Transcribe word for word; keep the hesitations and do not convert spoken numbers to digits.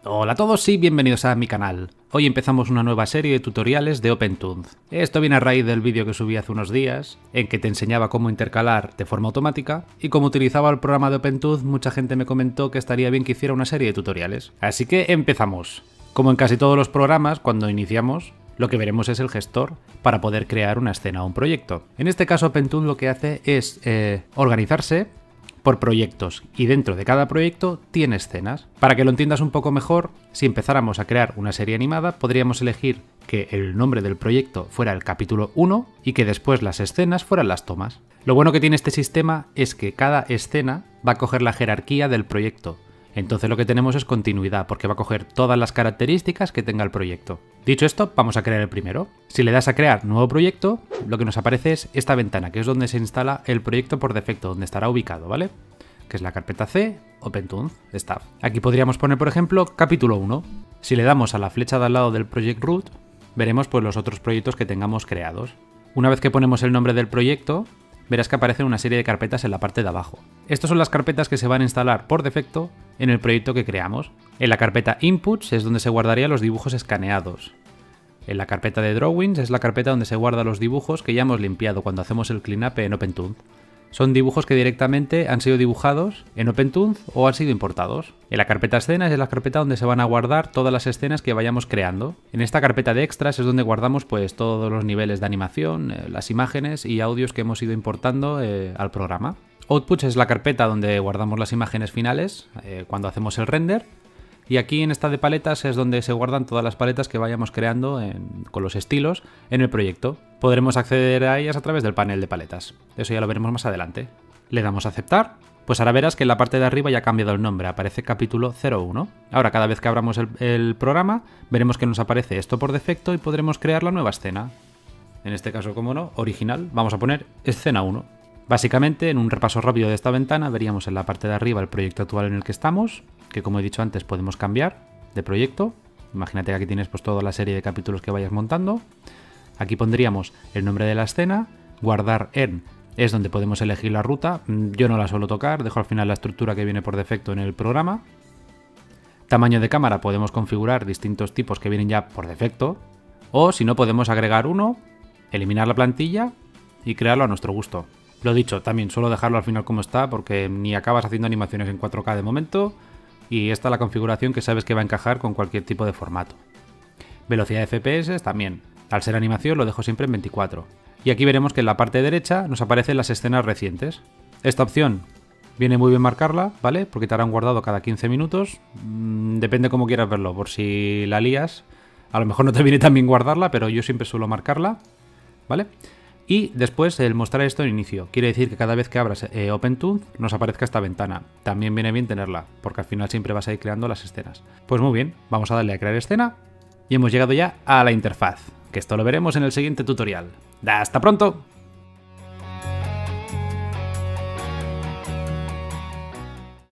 Hola a todos y bienvenidos a mi canal. Hoy empezamos una nueva serie de tutoriales de OpenTooth. Esto viene a raíz del vídeo que subí hace unos días, en que te enseñaba cómo intercalar de forma automática, y como utilizaba el programa de OpenTooth, mucha gente me comentó que estaría bien que hiciera una serie de tutoriales. Así que empezamos. Como en casi todos los programas, cuando iniciamos, lo que veremos es el gestor para poder crear una escena o un proyecto. En este caso OpenTooth lo que hace es eh, organizarse por proyectos, y dentro de cada proyecto tiene escenas. Para que lo entiendas un poco mejor, si empezáramos a crear una serie animada, podríamos elegir que el nombre del proyecto fuera el capítulo uno y que después las escenas fueran las tomas. Lo bueno que tiene este sistema es que cada escena va a coger la jerarquía del proyecto. Entonces lo que tenemos es continuidad, porque va a coger todas las características que tenga el proyecto. Dicho esto, vamos a crear el primero. Si le das a crear nuevo proyecto, lo que nos aparece es esta ventana, que es donde se instala el proyecto por defecto, donde estará ubicado, ¿vale? Que es la carpeta C, OpenTooth, Staff. Aquí podríamos poner, por ejemplo, capítulo uno. Si le damos a la flecha de al lado del Project Root, veremos pues los otros proyectos que tengamos creados. Una vez que ponemos el nombre del proyecto, verás que aparecen una serie de carpetas en la parte de abajo. Estas son las carpetas que se van a instalar por defecto en el proyecto que creamos. En la carpeta Inputs es donde se guardarían los dibujos escaneados. En la carpeta de Drawings es la carpeta donde se guardan los dibujos que ya hemos limpiado cuando hacemos el cleanup en OpenTooth. Son dibujos que directamente han sido dibujados en OpenTooth o han sido importados. En la carpeta escenas es la carpeta donde se van a guardar todas las escenas que vayamos creando. En esta carpeta de extras es donde guardamos pues todos los niveles de animación, eh, las imágenes y audios que hemos ido importando eh, al programa. Outputs es la carpeta donde guardamos las imágenes finales eh, cuando hacemos el render. Y aquí en esta de paletas es donde se guardan todas las paletas que vayamos creando en, con los estilos en el proyecto. Podremos acceder a ellas a través del panel de paletas. Eso ya lo veremos más adelante. Le damos a aceptar. Pues ahora verás que en la parte de arriba ya ha cambiado el nombre, aparece capítulo cero uno. Ahora cada vez que abramos el, el programa veremos que nos aparece esto por defecto y podremos crear la nueva escena. En este caso, como no, original, vamos a poner escena uno. Básicamente, en un repaso rápido de esta ventana veríamos en la parte de arriba el proyecto actual en el que estamos, que como he dicho antes podemos cambiar de proyecto. Imagínate que aquí tienes pues toda la serie de capítulos que vayas montando. Aquí pondríamos el nombre de la escena, guardar en es donde podemos elegir la ruta. Yo no la suelo tocar, dejo al final la estructura que viene por defecto en el programa. Tamaño de cámara, podemos configurar distintos tipos que vienen ya por defecto, o si no podemos agregar uno, eliminar la plantilla y crearlo a nuestro gusto. Lo dicho, también suelo dejarlo al final como está porque ni acabas haciendo animaciones en cuatro K de momento y esta es la configuración que sabes que va a encajar con cualquier tipo de formato. Velocidad de F P S también. Al ser animación lo dejo siempre en veinticuatro. Y aquí veremos que en la parte derecha nos aparecen las escenas recientes. Esta opción viene muy bien marcarla, ¿vale? Porque te harán guardado cada quince minutos. Mm, depende cómo quieras verlo, por si la lías. A lo mejor no te viene tan bien guardarla, pero yo siempre suelo marcarla, ¿vale? Y después el mostrar esto en inicio. Quiere decir que cada vez que abras eh, OpenTooth nos aparezca esta ventana. También viene bien tenerla, porque al final siempre vas a ir creando las escenas. Pues muy bien, vamos a darle a crear escena. Y hemos llegado ya a la interfaz, que esto lo veremos en el siguiente tutorial. ¡Hasta pronto!